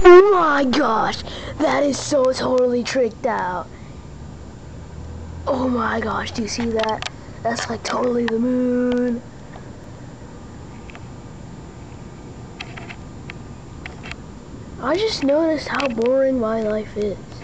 Oh my gosh, that is so totally tricked out. Oh my gosh, do you see that? That's like totally the moon. I just noticed how boring my life is.